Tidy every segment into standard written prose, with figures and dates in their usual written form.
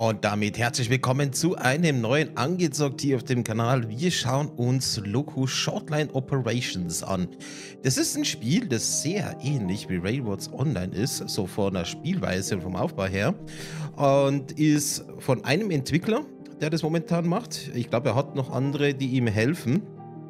Und damit herzlich willkommen zu einem neuen Angezockt hier auf dem Kanal. Wir schauen uns Loco Shortline Operations an. Das ist ein Spiel, das sehr ähnlich wie Railroads Online ist, so von der Spielweise und vom Aufbau her. Und ist von einem Entwickler, der das momentan macht. Ich glaube, er hat noch andere, die ihm helfen.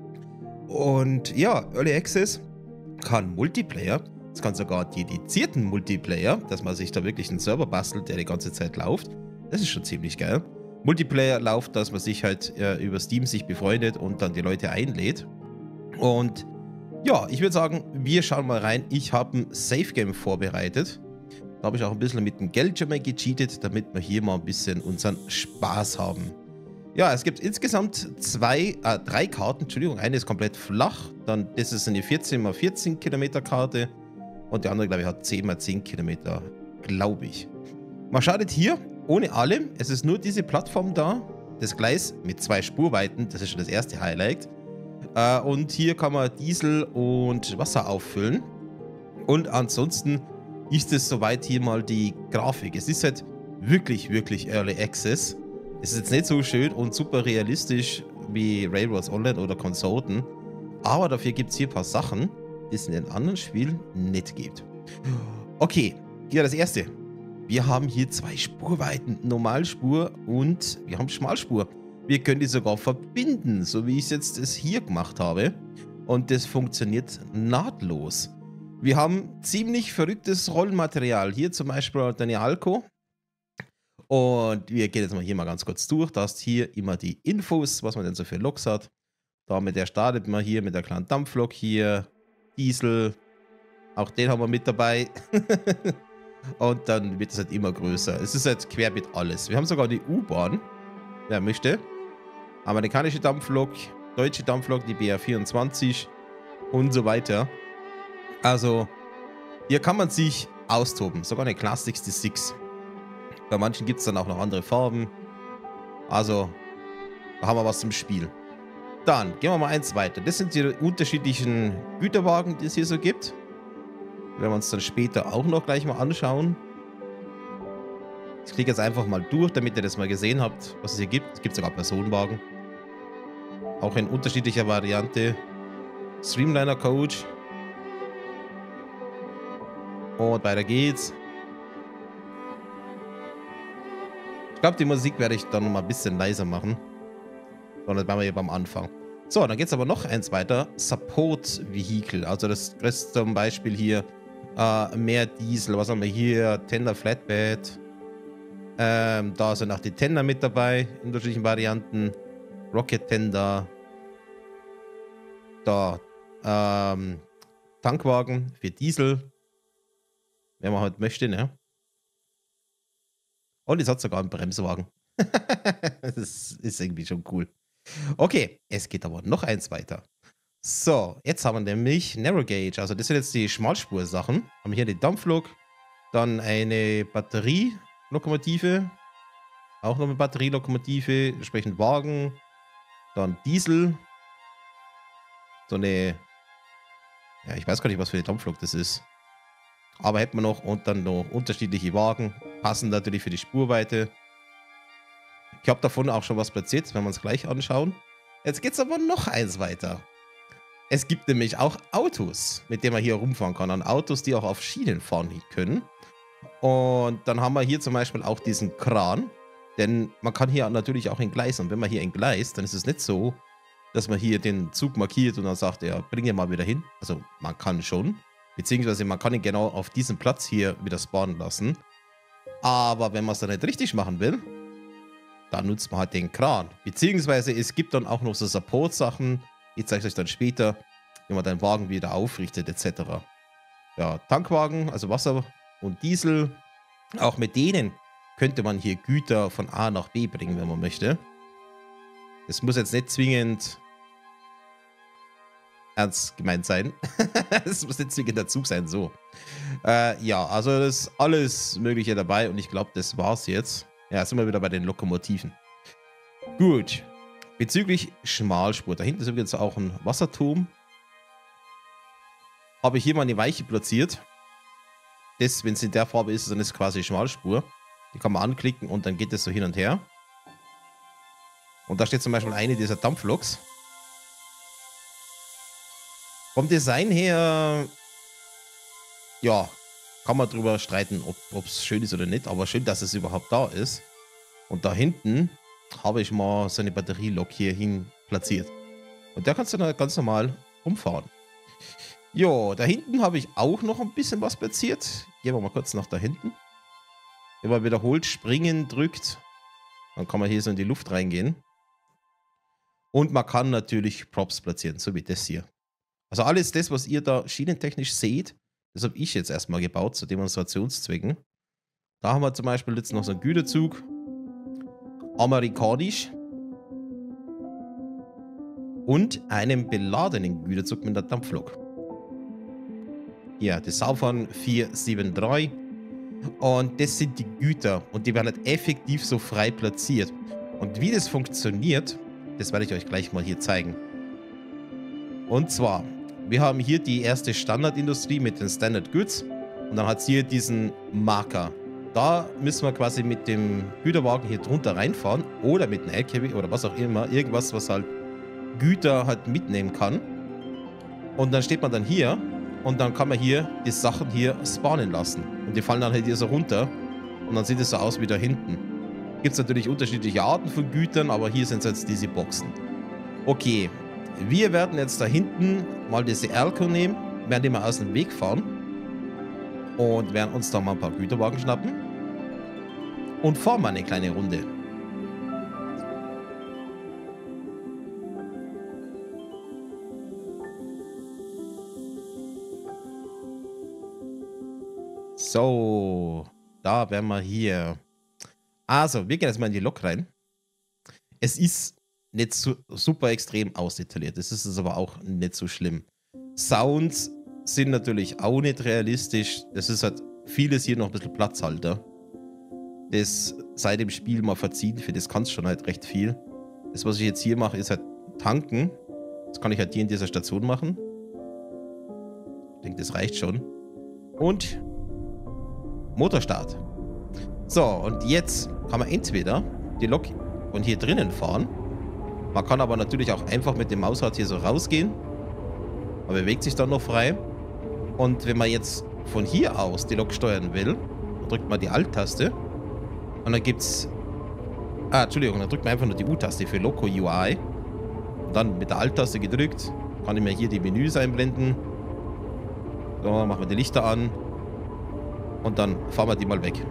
Und ja, Early Access kann Multiplayer. Es kann sogar dedizierten Multiplayer, dass man sich da wirklich einen Server bastelt, der die ganze Zeit läuft. Das ist schon ziemlich geil. Multiplayer läuft, dass man sich halt über Steam sich befreundet und dann die Leute einlädt. Und ja, ich würde sagen, wir schauen mal rein. Ich habe ein Safe Game vorbereitet. Da habe ich auch ein bisschen mit dem Geldschirm gecheatet, damit wir hier mal ein bisschen unseren Spaß haben. Ja, es gibt insgesamt drei Karten. Entschuldigung, eine ist komplett flach. Dann, das ist eine 14×14 Kilometer Karte. Und die andere, glaube ich, hat 10×10 Kilometer, glaube ich. Man schaut hier ohne alle. Es ist nur diese Plattform da. Das Gleis mit 2 Spurweiten. Das ist schon das erste Highlight. Und hier kann man Diesel und Wasser auffüllen. Und ansonsten ist es soweit hier mal die Grafik. Es ist halt wirklich, wirklich Early Access. Es ist jetzt nicht so schön und super realistisch wie Railroads Online oder Consorten. Aber dafür gibt es hier ein paar Sachen, die es in den anderen Spielen nicht gibt. Okay, hier das erste. Wir haben hier 2 Spurweiten, Normalspur und wir haben Schmalspur. Wir können die sogar verbinden, so wie ich es jetzt hier gemacht habe. Und das funktioniert nahtlos. Wir haben ziemlich verrücktes Rollmaterial. Hier zum Beispiel eine Alco. Und wir gehen jetzt mal hier mal ganz kurz durch. Da hast hier immer die Infos, was man denn so für Loks hat. Damit der startet man hier mit der kleinen Dampflok hier. Diesel. Auch den haben wir mit dabei. Und dann wird es halt immer größer. Es ist halt querbeet alles. Wir haben sogar die U-Bahn, wer möchte. Amerikanische Dampflok, deutsche Dampflok, die BR24 und so weiter. Also, hier kann man sich austoben. Sogar eine Class 66. Bei manchen gibt es dann auch noch andere Farben. Also, da haben wir was zum Spiel. Dann gehen wir mal eins weiter. Das sind die unterschiedlichen Güterwagen, die es hier so gibt. Werden wir uns dann später auch noch gleich mal anschauen. Ich klicke jetzt einfach mal durch, damit ihr das mal gesehen habt, was es hier gibt. Es gibt sogar Personenwagen. Auch in unterschiedlicher Variante. Streamliner Coach. Und weiter geht's. Ich glaube, die Musik werde ich dann noch mal ein bisschen leiser machen. So, das waren wir hier beim Anfang. So, dann geht es aber noch eins weiter. Support Vehicle. Also das ist zum Beispiel hier mehr Diesel. Was haben wir hier? Tender Flatbed. Da sind auch die Tender mit dabei. In unterschiedlichen Varianten. Rocket Tender. Da. Tankwagen für Diesel. Wenn man halt möchte, ne? Und es hat sogar einen Bremswagen. Das ist irgendwie schon cool. Okay, es geht aber noch eins weiter. So, jetzt haben wir nämlich Narrow Gauge. Also das sind jetzt die Schmalspur-Sachen. Haben wir hier die Dampflok. Dann eine Batterielokomotive. Auch noch eine Batterielokomotive. Entsprechend Wagen. Dann Diesel. So eine... Ja, ich weiß gar nicht, was für eine Dampflok das ist. Aber hätten wir noch. Und dann noch unterschiedliche Wagen. Passend natürlich für die Spurweite. Ich habe davon auch schon was platziert. Wenn wir uns gleich anschauen. Jetzt geht es aber noch eins weiter. Es gibt nämlich auch Autos, mit denen man hier rumfahren kann. Und Autos, die auch auf Schienen fahren können. Und dann haben wir hier zum Beispiel auch diesen Kran. Denn man kann hier natürlich auch entgleisen. Und wenn man hier entgleist, dann ist es nicht so, dass man hier den Zug markiert und dann sagt, ja, bring ihn mal wieder hin. Also man kann schon. Beziehungsweise man kann ihn genau auf diesem Platz hier wieder spawnen lassen. Aber wenn man es dann nicht richtig machen will, dann nutzt man halt den Kran. Beziehungsweise es gibt dann auch noch so Support-Sachen. Ich zeige euch dann später, wie man den Wagen wieder aufrichtet, etc. Ja, Tankwagen, also Wasser und Diesel. Auch mit denen könnte man hier Güter von A nach B bringen, wenn man möchte. Das muss jetzt nicht zwingend ernst gemeint sein. Es muss nicht zwingend der Zug sein, so. Ja, also das ist alles Mögliche dabei und ich glaube, das war's jetzt. Ja, jetzt sind wir wieder bei den Lokomotiven. Gut. Bezüglich Schmalspur. Da hinten ist übrigens auch ein Wasserturm. Habe ich hier mal eine Weiche platziert. Das, wenn es in der Farbe ist, dann ist es quasi Schmalspur. Die kann man anklicken und dann geht es so hin und her. Und da steht zum Beispiel eine dieser Dampfloks. Vom Design her, ja, kann man drüber streiten, ob es schön ist oder nicht. Aber schön, dass es überhaupt da ist. Und da hinten habe ich mal so eine Batterielok hier hin platziert. Und da kannst du dann ganz normal umfahren. Jo, da hinten habe ich auch noch ein bisschen was platziert. Gehen wir mal kurz nach da hinten. Wenn man wiederholt springen drückt, dann kann man hier so in die Luft reingehen. Und man kann natürlich Props platzieren, so wie das hier. Also alles das, was ihr da schienentechnisch seht, das habe ich jetzt erstmal gebaut, zu Demonstrationszwecken. Da haben wir zum Beispiel jetzt noch so einen Güterzug. Amerikanisch. Und einen beladenen Güterzug mit der Dampflok. Hier, das Saufern 473. Und das sind die Güter. Und die werden halt effektiv so frei platziert. Und wie das funktioniert, das werde ich euch gleich mal hier zeigen. Und zwar, wir haben hier die erste Standardindustrie mit den Standard Goods. Und dann hat es hier diesen Marker. Da müssen wir quasi mit dem Güterwagen hier drunter reinfahren. Oder mit einem LKW oder was auch immer. Irgendwas, was halt Güter halt mitnehmen kann. Und dann steht man dann hier. Und dann kann man hier die Sachen hier spawnen lassen. Und die fallen dann halt hier so runter. Und dann sieht es so aus wie da hinten. Gibt es natürlich unterschiedliche Arten von Gütern, aber hier sind es jetzt diese Boxen. Okay, wir werden jetzt da hinten mal diese Erlco nehmen, werden die mal aus dem Weg fahren und werden uns da mal ein paar Güterwagen schnappen und fahren mal eine kleine Runde. So, da wären wir hier. Also, wir gehen jetzt mal in die Lok rein. Es ist nicht so super extrem ausdetailliert. Das ist es aber auch nicht so schlimm. Sounds sind natürlich auch nicht realistisch. Das ist halt vieles hier noch ein bisschen Platzhalter. Das sei dem Spiel mal verziehen. Für das kann es schon halt recht viel. Das, was ich jetzt hier mache, ist halt tanken. Das kann ich halt hier in dieser Station machen. Ich denke, das reicht schon. Und Motorstart. So, und jetzt kann man entweder die Lok von hier drinnen fahren. Man kann aber natürlich auch einfach mit dem Mausrad hier so rausgehen. Man bewegt sich dann noch frei. Und wenn man jetzt von hier aus die Lok steuern will, drückt man die Alt-Taste. Und dann gibt's... Entschuldigung, dann drückt man einfach nur die U-Taste für Loco UI. Und dann mit der Alt-Taste gedrückt, kann ich mir hier die Menüs einblenden. So, machen wir die Lichter an. Und dann fahren wir die mal weg.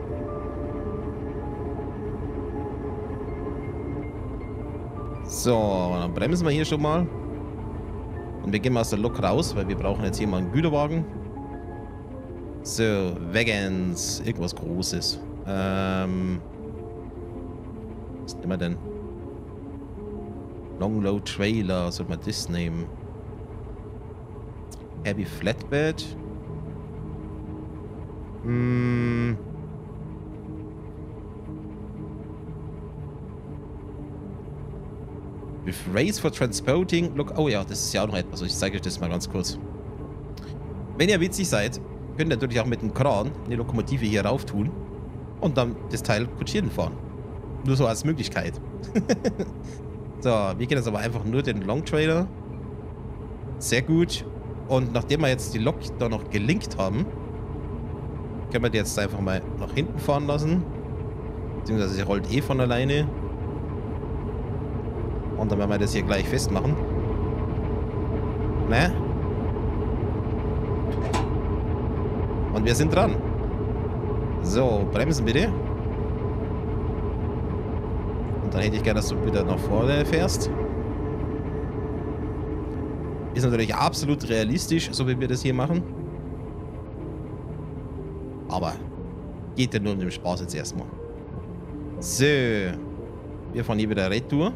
So, dann bremsen wir hier schon mal. Und wir gehen mal aus der Lok raus, weil wir brauchen jetzt hier mal einen Güterwagen. So, Wagons. Irgendwas Großes. Was nehmen wir denn? Long Load Trailer. Sollte man das nehmen? Heavy Flatbed. With Race for Transporting. Look, oh ja, das ist ja auch noch etwas. Ich zeige euch das mal ganz kurz. Wenn ihr witzig seid, könnt ihr natürlich auch mit dem Kran eine Lokomotive hier rauf tun und dann das Teil kutschieren fahren. Nur so als Möglichkeit. So, wir gehen jetzt aber einfach nur den Long Trailer. Sehr gut. Und nachdem wir jetzt die Lok da noch gelinkt haben, können wir die jetzt einfach mal nach hinten fahren lassen. Beziehungsweise sie rollt eh von alleine. Und dann werden wir das hier gleich festmachen. Ne? Und wir sind dran. So, bremsen bitte. Und dann hätte ich gerne, dass du wieder nach vorne fährst. Ist natürlich absolut realistisch, so wie wir das hier machen. Aber geht ja nur um den Spaß jetzt erstmal. So. Wir fahren hier wieder Retour.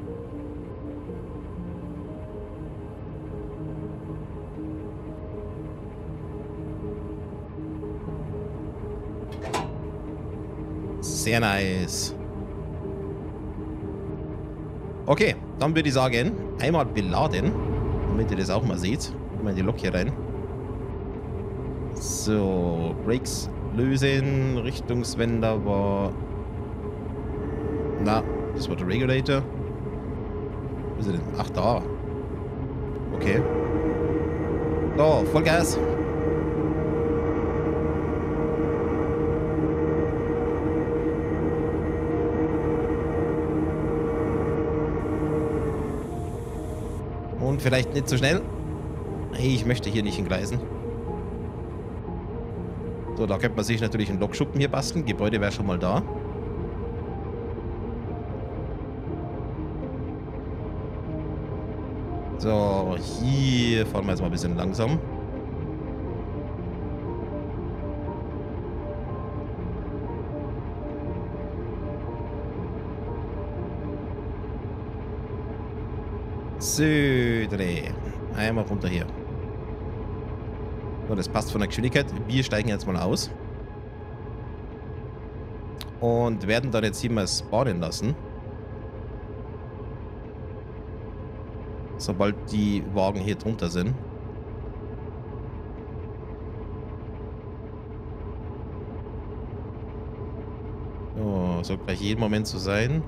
Sehr nice. Okay, dann würde ich sagen, einmal beladen, damit ihr das auch mal seht. Mal in die Lok hier rein. So, Brakes lösen. Richtungswender war... Na, das war der Regulator. Wo ist er denn? Ach, da. Okay. So, Vollgas. Und vielleicht nicht so schnell. Ich möchte hier nicht entgleisen. So, da könnte man sich natürlich einen Lokschuppen hier basteln. Gebäude wäre schon mal da. So, hier fahren wir jetzt mal ein bisschen langsam. Södre. Einmal runter hier. So, das passt von der Geschwindigkeit. Wir steigen jetzt mal aus. Und werden dann jetzt hier mal spawnen lassen. Sobald die Wagen hier drunter sind. So, soll gleich jeden Moment so sein.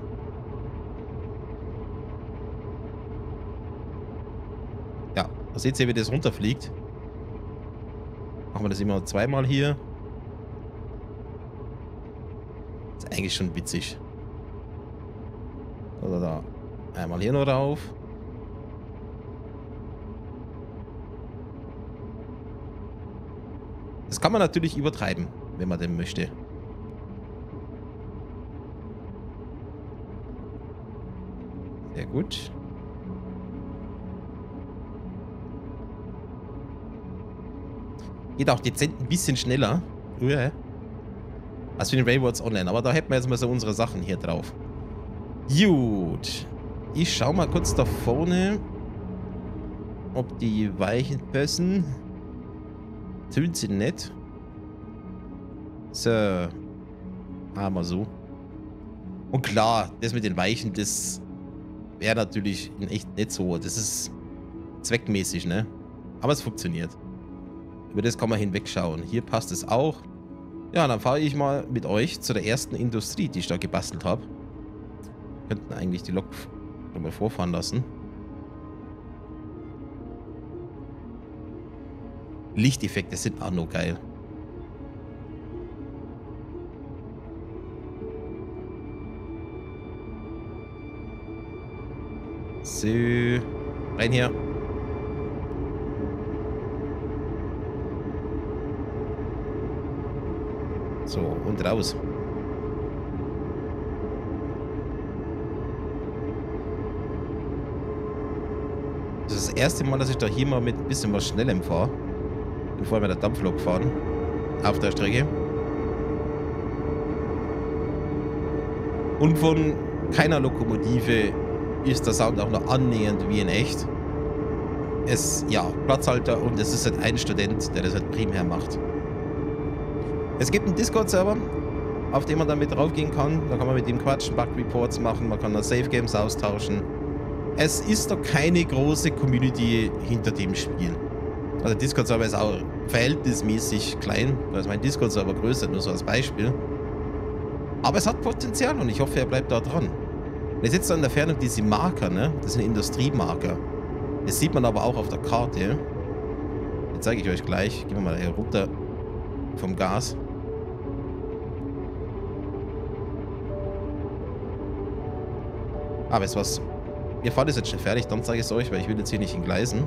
Ja, da seht ihr, wie das runterfliegt. Machen wir das immer zweimal hier. Ist eigentlich schon witzig. Oder da. Einmal hier noch drauf. Das kann man natürlich übertreiben, wenn man denn möchte. Sehr gut. Geht auch dezent ein bisschen schneller. Als für den Railroads Online. Aber da hätten wir jetzt mal so unsere Sachen hier drauf. Gut. Ich schau mal kurz da vorne, ob die Weichen passen. Tönt sie nicht. So. Mal so. Und klar, das mit den Weichen, das wäre natürlich in echt nicht so. Das ist zweckmäßig, ne? Aber es funktioniert. Über das kann man hinwegschauen. Hier passt es auch. Ja, dann fahre ich mal mit euch zu der ersten Industrie, die ich da gebastelt habe. Könnten eigentlich die Lok mal vorfahren lassen. Lichteffekte sind auch noch geil. So, rein hier. So, und raus. Das ist das erste Mal, dass ich da hier mal mit ein bisschen was Schnellem fahre. Bevor wir der Dampflok fahren. Auf der Strecke. Und von keiner Lokomotive ist der Sound auch noch annähernd wie in echt. Es, ja, Platzhalter und es ist halt ein Student, der das halt primär macht. Es gibt einen Discord-Server, auf dem man damit draufgehen kann. Da kann man mit ihm quatschen, Bug-Reports machen, man kann da Save-Games austauschen. Es ist doch keine große Community hinter dem Spiel. Also der Discord-Server ist auch verhältnismäßig klein. Da ist mein Discord-Server größer, nur so als Beispiel. Aber es hat Potenzial und ich hoffe, er bleibt da dran. Und jetzt sitzt da in der Ferne diese Marker, ne? Das sind Industriemarker. Das sieht man aber auch auf der Karte. Jetzt zeige ich euch gleich. Gehen wir mal hier runter vom Gas. Aber jetzt was. Wir fahren das jetzt schon fertig, dann zeige ich es euch, weil ich will jetzt hier nicht entgleisen.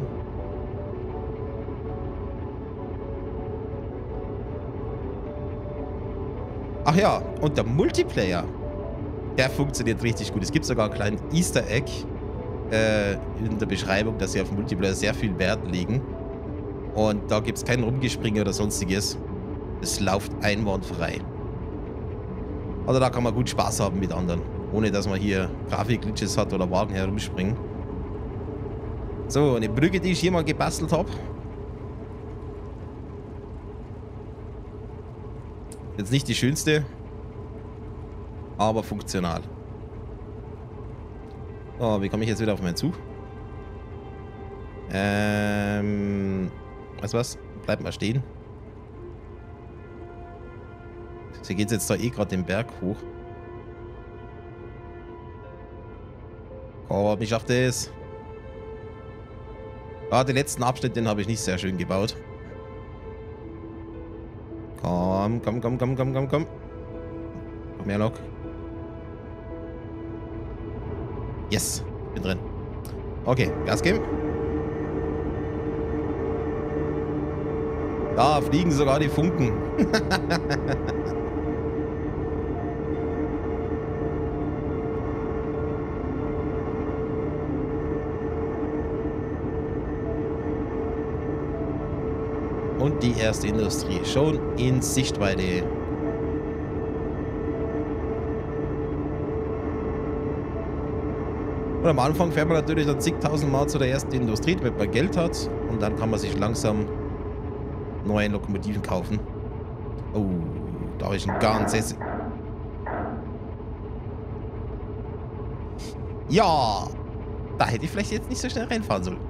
Ach ja, und der Multiplayer, der funktioniert richtig gut. Es gibt sogar einen kleinen Easter Egg in der Beschreibung, dass sie auf Multiplayer sehr viel Wert legen. Und da gibt es kein Rumgespringe oder sonstiges. Es läuft einwandfrei. Also da kann man gut Spaß haben mit anderen. Ohne dass man hier Grafik-Glitches hat oder Wagen herumspringen. So, eine Brücke, die ich hier mal gebastelt habe. Jetzt nicht die schönste, aber funktional. Oh, wie komme ich jetzt wieder auf meinen Zug? Weißt du was? Bleib mal stehen. Sie geht jetzt da eh gerade den Berg hoch. Komm, ich schaff das. Ah, den letzten Abschnitt, den habe ich nicht sehr schön gebaut. Komm, komm, komm, komm, komm, komm, komm. Komm her, Lok. Yes, bin drin. Okay, Gas geben. Da fliegen sogar die Funken. Und die erste Industrie schon in Sichtweite. Und am Anfang fährt man natürlich dann zigtausend Mal zu der ersten Industrie, damit man Geld hat. Und dann kann man sich langsam neue Lokomotiven kaufen. Oh, da habe ich ein ganzes... Ja, da hätte ich vielleicht jetzt nicht so schnell reinfahren sollen.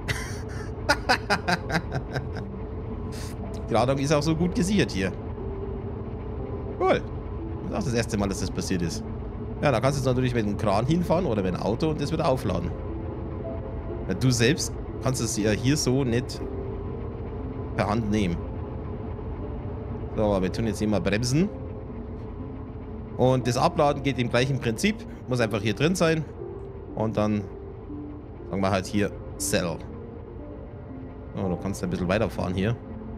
Die Ladung ist auch so gut gesichert hier. Cool. Das ist auch das erste Mal, dass das passiert ist. Ja, da kannst du jetzt natürlich mit einem Kran hinfahren oder mit einem Auto und das wieder aufladen. Ja, du selbst kannst es ja hier so nicht per Hand nehmen. So, aber wir tun jetzt hier mal bremsen. Und das Abladen geht im gleichen Prinzip. Muss einfach hier drin sein. Und dann sagen wir halt hier Sell. Oh, du kannst ein bisschen weiterfahren hier.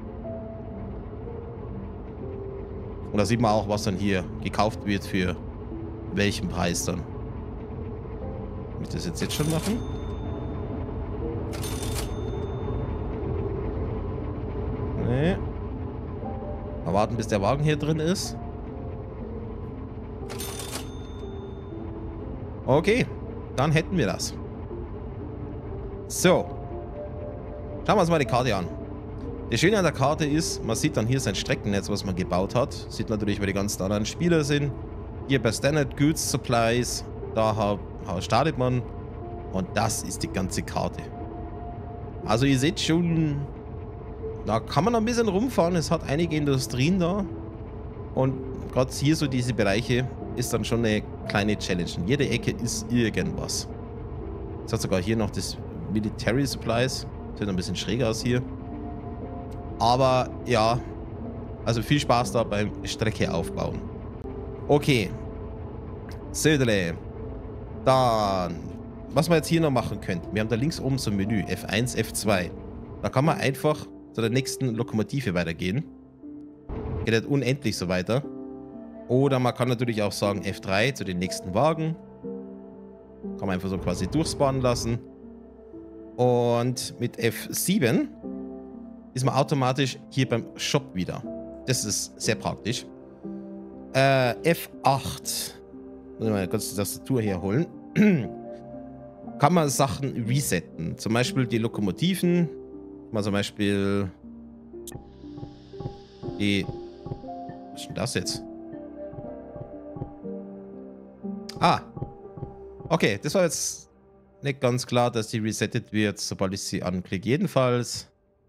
Und da sieht man auch, was dann hier gekauft wird für welchen Preis dann. Kann ich das jetzt schon machen? Nee. Mal warten, bis der Wagen hier drin ist. Okay, dann hätten wir das. So. Schauen wir uns mal die Karte an. Das Schöne an der Karte ist, man sieht dann hier sein Streckennetz, was man gebaut hat. Sieht natürlich, wer die ganzen anderen Spieler sind. Hier bei Standard Goods Supplies, da startet man. Und das ist die ganze Karte. Also ihr seht schon, da kann man ein bisschen rumfahren. Es hat einige Industrien da. Und gerade hier so diese Bereiche ist dann schon eine kleine Challenge. In jeder Ecke ist irgendwas. Es hat sogar hier noch das Military Supplies. Sieht ein bisschen schräger aus hier. Aber ja, also viel Spaß da beim Strecke aufbauen. Okay. Södele. Dann, was wir jetzt hier noch machen könnten. Wir haben da links oben so ein Menü. F1, F2. Da kann man einfach zu der nächsten Lokomotive weitergehen. Geht halt unendlich so weiter. Oder man kann natürlich auch sagen F3 zu den nächsten Wagen. Kann man einfach so quasi durchspawnen lassen. Und mit F7 ist man automatisch hier beim Shop wieder. Das ist sehr praktisch. F8. Muss ich mal kurz die Tastatur hier holen. Kann man Sachen resetten. Zum Beispiel die Lokomotiven. Mal zum Beispiel die... Was ist denn das jetzt? Ah. Okay, das war jetzt nicht ganz klar, dass die resettet wird, sobald ich sie anklicke. Jedenfalls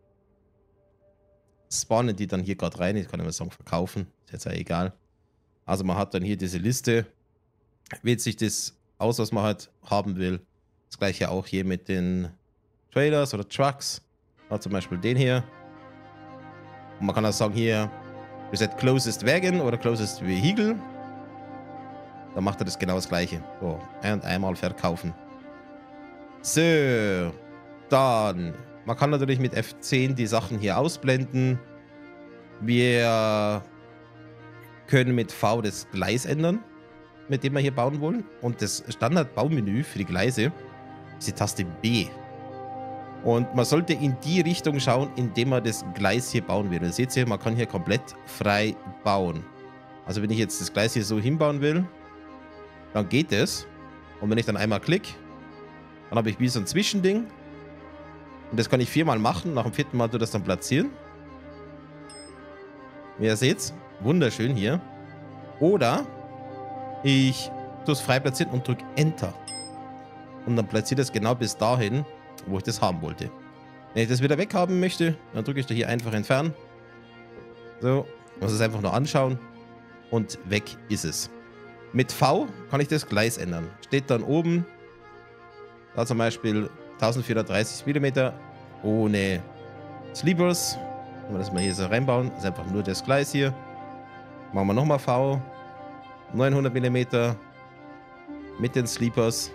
spawnen die dann hier gerade rein. Ich kann immer sagen, verkaufen. Ist jetzt ja egal. Also man hat dann hier diese Liste. Wählt sich das aus, was man halt haben will. Das gleiche auch hier mit den Trailers oder Trucks. Hat zum Beispiel den hier. Und man kann auch sagen hier Reset Closest Wagon oder Closest Vehicle. Dann macht er das genau das gleiche. So, und einmal verkaufen. So, dann. Man kann natürlich mit F10 die Sachen hier ausblenden. Wir können mit V das Gleis ändern, mit dem wir hier bauen wollen. Und das Standard-Baumenü für die Gleise ist die Taste B. Und man sollte in die Richtung schauen, indem man das Gleis hier bauen will. Ihr seht hier, man kann hier komplett frei bauen. Also wenn ich jetzt das Gleis hier so hinbauen will, dann geht es. Und wenn ich dann einmal klicke, dann habe ich wie so ein Zwischending. Und das kann ich 4-mal machen. Nach dem 4. Mal tue ich das dann platzieren. Wie ihr seht, wunderschön hier. Oder ich tue es frei platzieren und drücke Enter. Und dann platziert es genau bis dahin, wo ich das haben wollte. Wenn ich das wieder weghaben möchte, dann drücke ich da hier einfach entfernen. So, muss es einfach nur anschauen. und weg ist es. Mit V kann ich das Gleis ändern. Steht dann oben, da zum Beispiel 1430 mm ohne Sleepers. Wenn wir das mal hier so reinbauen, ist einfach nur das Gleis hier. Machen wir nochmal V, 900 mm mit den Sleepers.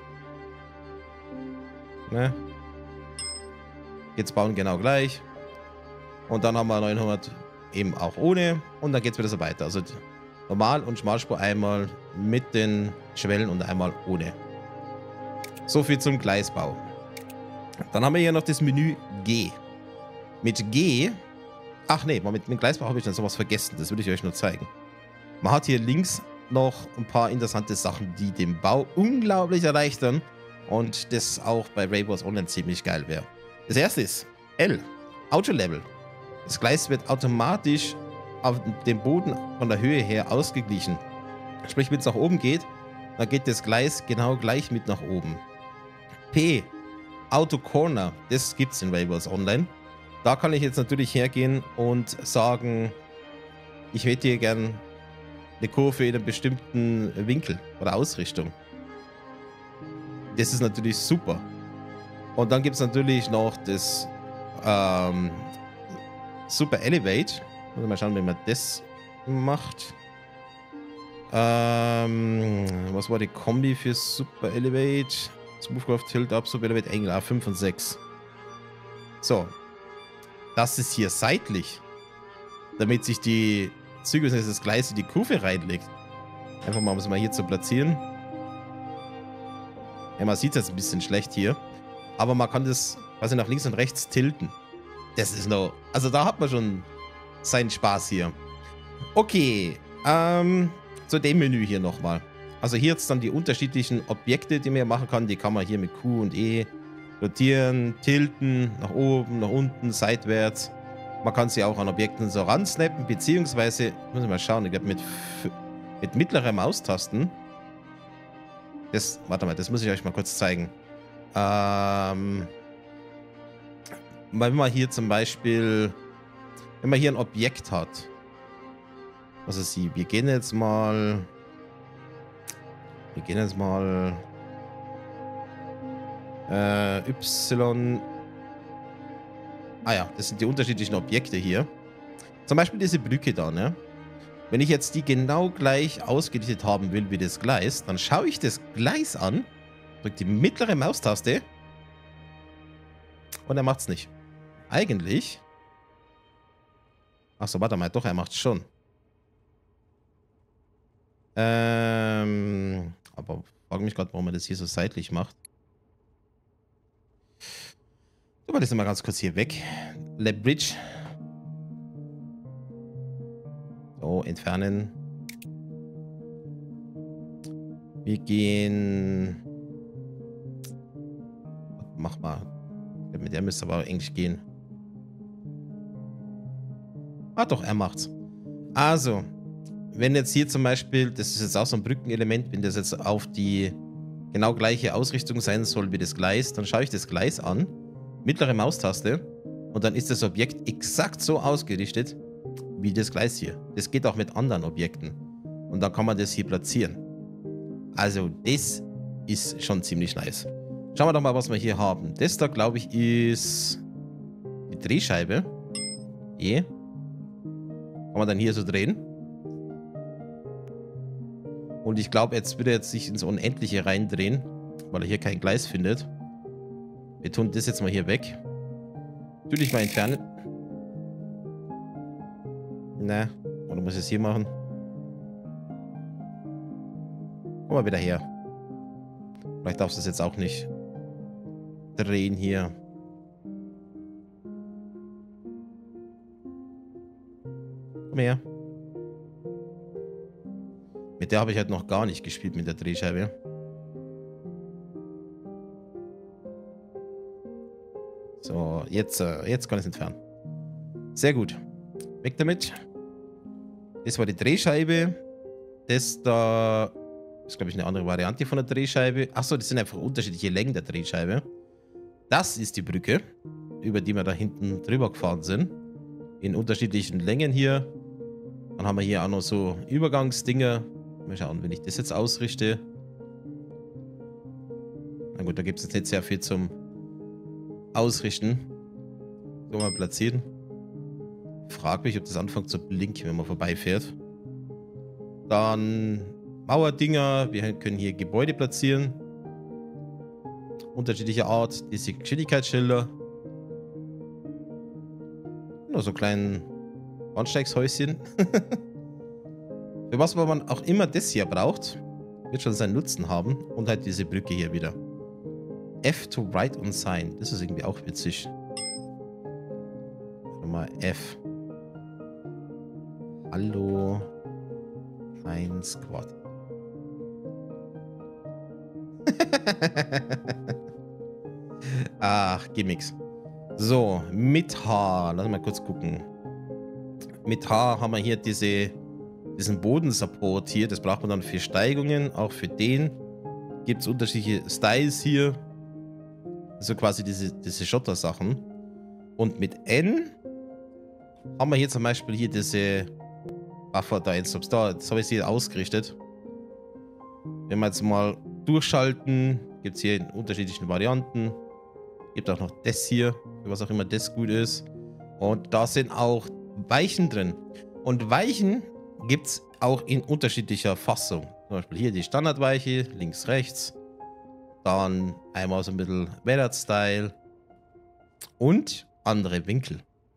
Ne? Jetzt bauen genau gleich. Und dann haben wir 900 eben auch ohne. Und dann geht es wieder so weiter. Also normal und Schmalspur einmal mit den Schwellen und einmal ohne. So viel zum Gleisbau. Dann haben wir hier noch das Menü G. Mit G... Ach nee, mit dem Gleisbau habe ich dann sowas vergessen. Das will ich euch nur zeigen. Man hat hier links noch ein paar interessante Sachen, die den Bau unglaublich erleichtern. Und das auch bei Railwars Online ziemlich geil wäre. Das erste ist L. Auto Level. Das Gleis wird automatisch auf dem Boden von der Höhe her ausgeglichen. Sprich, wenn es nach oben geht, dann geht das Gleis genau gleich mit nach oben. P. Auto Corner. Das gibt es in Railwars Online. Da kann ich jetzt natürlich hergehen und sagen, ich hätte hier gern eine Kurve in einem bestimmten Winkel oder Ausrichtung. Das ist natürlich super. Und dann gibt es natürlich noch das Super Elevate. Mal schauen, wie man das macht. Was war die Kombi für Super Elevate? Smoothcraft, Tilt Up, Super Elevate, Angle, 5 und 6. So. Das ist hier seitlich. Damit sich die Züge, das Gleis in die Kurve reinlegt. Einfach mal, um es mal hier zu platzieren. Ja, man sieht es jetzt ein bisschen schlecht hier. Aber man kann das quasi nach links und rechts tilten. Das ist noch... Also da hat man schon seinen Spaß hier. Okay. Zu dem Menü hier nochmal. Also hier jetzt dann die unterschiedlichen Objekte, die man machen kann. Die kann man hier mit Q und E rotieren, tilten, nach oben, nach unten, seitwärts. Man kann sie auch an Objekten so ransnappen, beziehungsweise, muss ich mal schauen, ich glaube mit mittlerer Maustasten. Das, warte mal, das muss ich euch mal kurz zeigen. Wenn man hier zum Beispiel, wenn man hier ein Objekt hat, also wir gehen jetzt mal Y. Ah ja, das sind die unterschiedlichen Objekte hier. Zum Beispiel diese Brücke da, ne? Wenn ich jetzt die genau gleich ausgerichtet haben will wie das Gleis, dann schaue ich das Gleis an, drücke die mittlere Maustaste und er macht's nicht. Eigentlich. Achso, warte mal, doch, er macht's schon. Aber frage mich gerade, warum er das hier so seitlich macht. Tun wir das mal ganz kurz hier weg. Lab Bridge. So, entfernen. Wir gehen... Mach mal. Mit der müsste aber eigentlich gehen. Ah doch, er macht's. Also, wenn jetzt hier zum Beispiel, das ist jetzt auch so ein Brückenelement, wenn das jetzt auf die genau gleiche Ausrichtung sein soll wie das Gleis, dann schaue ich das Gleis an, mittlere Maustaste, und dann ist das Objekt exakt so ausgerichtet wie das Gleis hier. Das geht auch mit anderen Objekten. Und dann kann man das hier platzieren. Also das ist schon ziemlich nice. Schauen wir doch mal, was wir hier haben. Das da, glaube ich, ist die Drehscheibe. E. Kann man dann hier so drehen. Und ich glaube, jetzt würde er sich ins Unendliche reindrehen, weil er hier kein Gleis findet. Wir tun das jetzt mal hier weg. Natürlich mal entfernen. Na, oder muss ich es hier machen? Komm mal wieder her. Vielleicht darfst du es jetzt auch nicht drehen hier. Komm her. Mit der habe ich halt noch gar nicht gespielt, mit der Drehscheibe. So, jetzt kann ich es entfernen. Sehr gut. Weg damit. Das war die Drehscheibe. Das da ist, glaube ich, eine andere Variante von der Drehscheibe. Achso, das sind einfach unterschiedliche Längen der Drehscheibe. Das ist die Brücke, über die wir da hinten drüber gefahren sind. In unterschiedlichen Längen hier. Dann haben wir hier auch noch so Übergangsdinger. Mal schauen, wenn ich das jetzt ausrichte. Na gut, da gibt es jetzt nicht sehr viel zum Ausrichten. So, mal platzieren. Frag mich, ob das anfängt zu blinken, wenn man vorbeifährt. Dann Mauerdinger. Wir können hier Gebäude platzieren. Unterschiedlicher Art. Diese Geschwindigkeitsschilder. Nur so kleinen Bahnsteigshäuschen. Für was man auch immer das hier braucht, wird schon seinen Nutzen haben. Und halt diese Brücke hier wieder. F to write on sign. Das ist irgendwie auch witzig. Warte mal, F. Hallo. Ein Squad. Ach, Gimmicks. So, mit H. Lass mal kurz gucken. Mit H haben wir hier diesen Bodensupport hier. Das braucht man dann für Steigungen. Auch für den gibt es unterschiedliche Styles hier. Also quasi diese Schotter-Sachen. Und mit N haben wir hier zum Beispiel hier diese Buffer da in Subs. Da, das habe ich hier ausgerichtet. Wenn wir jetzt mal durchschalten, gibt es hier in unterschiedlichen Varianten. Gibt auch noch das hier, für was auch immer das gut ist. Und da sind auch Weichen drin. Und Weichen gibt es auch in unterschiedlicher Fassung. Zum Beispiel hier die Standardweiche, links, rechts. Dann einmal so ein bisschen Weathered-Style. Und andere Winkel.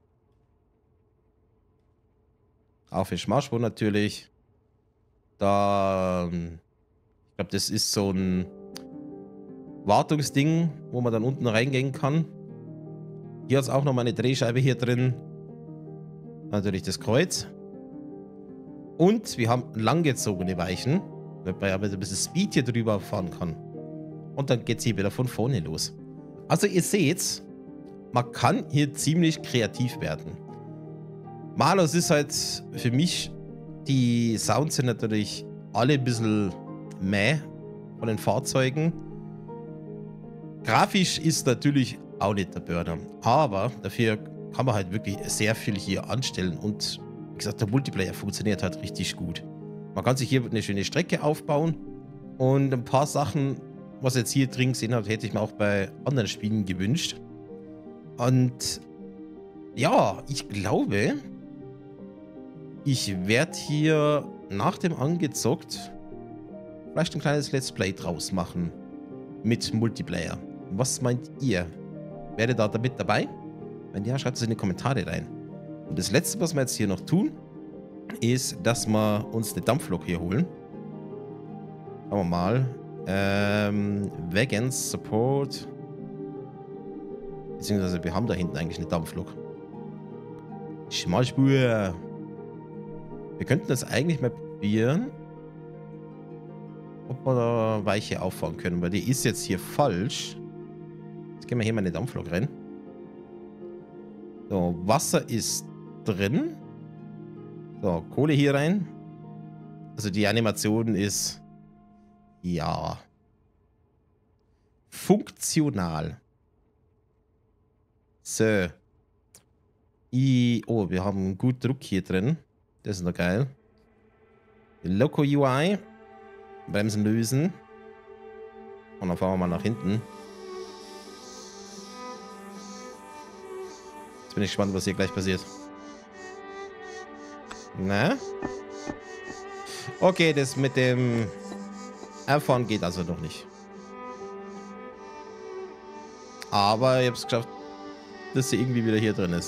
Auch für Schmalspur natürlich. Da, ich glaube, das ist so ein Wartungsding, wo man dann unten reingehen kann. Hier hat es auch noch mal eine Drehscheibe hier drin. Natürlich das Kreuz. Und wir haben langgezogene Weichen, damit man ein bisschen Speed hier drüber fahren kann. Und dann geht es hier wieder von vorne los. Also ihr seht, man kann hier ziemlich kreativ werden. Malus ist halt für mich, die Sounds sind natürlich alle ein bisschen mäh von den Fahrzeugen. Grafisch ist natürlich auch nicht der Burner, aber dafür kann man halt wirklich sehr viel hier anstellen und wie gesagt, der Multiplayer funktioniert halt richtig gut. Man kann sich hier eine schöne Strecke aufbauen und ein paar Sachen, was jetzt hier drin gesehen habe, hätte ich mir auch bei anderen Spielen gewünscht. Und ja, ich glaube, ich werde hier nach dem Angezockt vielleicht ein kleines Let's Play draus machen mit Multiplayer. Was meint ihr? Werdet ihr da mit dabei? Wenn ja, schreibt es in die Kommentare rein. Und das letzte, was wir jetzt hier noch tun, ist, dass wir uns eine Dampflok hier holen. Schauen wir mal. Wagons Support. Beziehungsweise wir haben da hinten eigentlich eine Dampflok. Schmalspur. Wir könnten das eigentlich mal probieren, ob wir da Weiche auffahren können, weil die ist jetzt hier falsch. Jetzt gehen wir hier mal in die Dampflok rein. So, Wasser ist drin. So, Kohle hier rein. Also die Animation ist, ja, funktional. So. Oh, wir haben gut Druck hier drin. Das ist noch geil. Loco UI. Bremsen lösen. Und dann fahren wir mal nach hinten. Jetzt bin ich gespannt, was hier gleich passiert. Na? Okay, das mit dem Erfahren geht also noch nicht. Aber ich habe es geschafft, dass sie irgendwie wieder hier drin ist.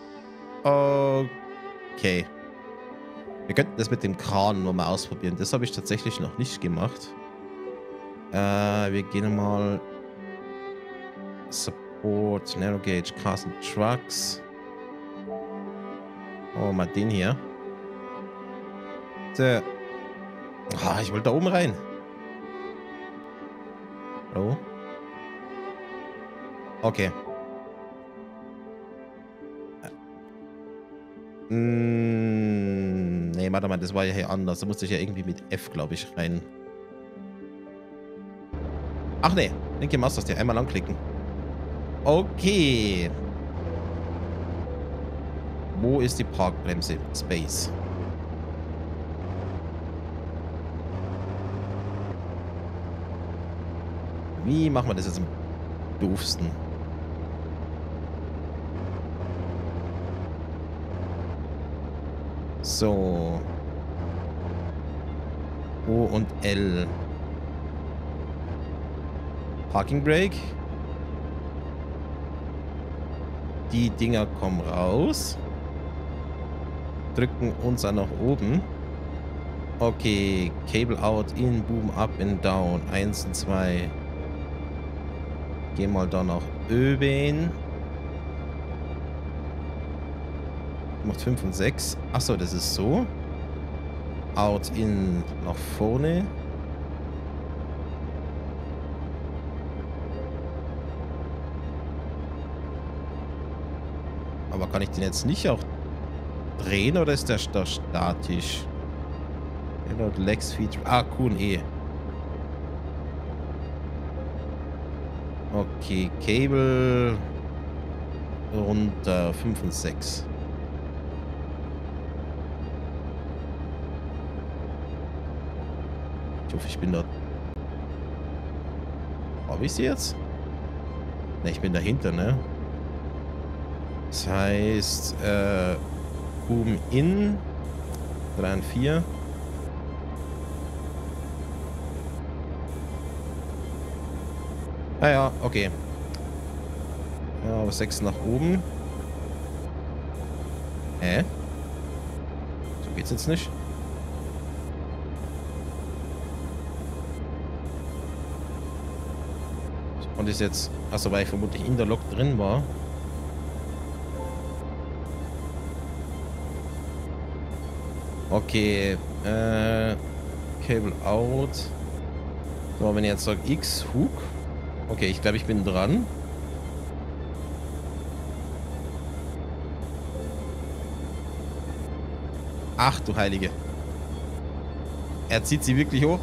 Okay. Wir könnten das mit dem Kran nur mal ausprobieren. Das habe ich tatsächlich noch nicht gemacht. Wir gehen mal Support, Narrow Gauge, Cars and Trucks. Oh, mal den hier. So. Ah, ich wollte da oben rein. Hallo? Okay. Nee, warte mal, das war ja hier anders. Da musste ich ja irgendwie mit F, glaube ich, rein. Ach nee, linke Maustaste, einmal anklicken. Okay. Wo ist die Parkbremse? Space. Wie machen wir das jetzt am doofsten? So. O und L. Parking Brake. Die Dinger kommen raus. Drücken uns dann nach oben. Okay, Cable out, in, boom, up and down. 1 und 2. Gehen mal da nach oben. Macht 5 und 6. Achso, das ist so. Out, in, nach vorne. Aber kann ich den jetzt nicht auch drehen oder ist der da statisch? Legs, Feet. Ah, Q und E. Okay, Cable runter 5 und 6. Ich hoffe, ich bin da. Habe ich sie jetzt? Ne, ich bin dahinter, ne? Das heißt, Boom in 3 und 4. Ah ja, okay. Ja, aber 6 nach oben. Hä? So geht's jetzt nicht. Und ist jetzt. Achso, weil ich vermutlich in der Lok drin war. Okay. Cable out. So, wenn ich jetzt sage X, Hook. Okay, ich glaube, ich bin dran. Ach du Heilige. Er zieht sie wirklich hoch.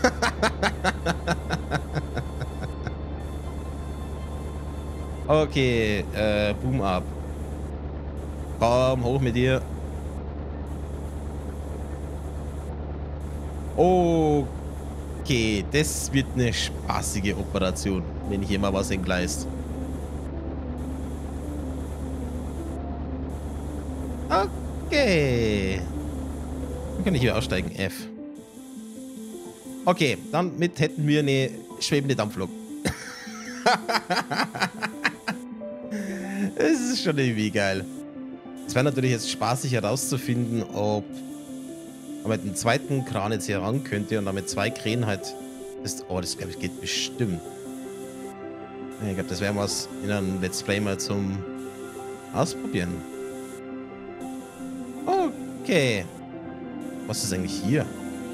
Okay, Boom up. Komm, hoch mit dir. Okay, das wird eine spaßige Operation, wenn hier mal was entgleist. Okay. Dann kann ich hier aussteigen. F. Okay, damit hätten wir eine schwebende Dampflok. Es ist schon irgendwie geil. Es wäre natürlich jetzt spaßig herauszufinden, ob man mit dem zweiten Kran jetzt hier ran könnte und damit 2 Kränen halt. Oh, das glaube ich geht bestimmt. Ich glaube, das wäre was in einem Let's Play mal zum Ausprobieren. Okay. Was ist eigentlich hier?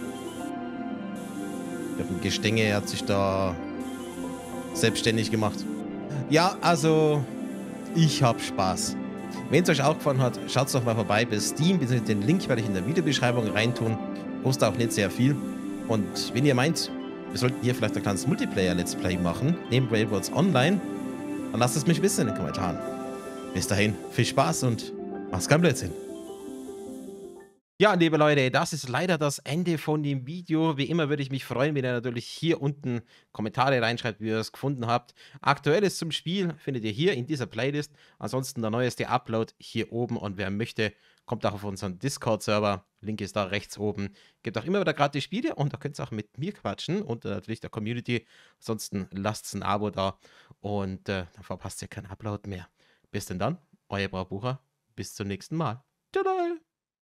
Ich glaube, ein Gestänge hat sich da selbstständig gemacht. Ja, also ich habe Spaß. Wenn es euch auch gefallen hat, schaut doch mal vorbei bei Steam. Den Link werde ich in der Videobeschreibung reintun. Poste auch nicht sehr viel. Und wenn ihr meint, wir sollten hier vielleicht ein kleines Multiplayer-Let's Play machen, neben Railroads Online, dann lasst es mich wissen in den Kommentaren. Bis dahin, viel Spaß und macht's kein Blödsinn. Ja, liebe Leute, das ist leider das Ende von dem Video. Wie immer würde ich mich freuen, wenn ihr natürlich hier unten Kommentare reinschreibt, wie ihr es gefunden habt. Aktuelles zum Spiel findet ihr hier in dieser Playlist. Ansonsten der neueste Upload hier oben und wer möchte, kommt auch auf unseren Discord-Server. Link ist da rechts oben. Gibt auch immer wieder gratis Spiele und da könnt ihr auch mit mir quatschen und natürlich der Community. Ansonsten lasst ein Abo da und dann verpasst ihr keinen Upload mehr. Bis denn dann, euer Braubucher. Bis zum nächsten Mal. Tada!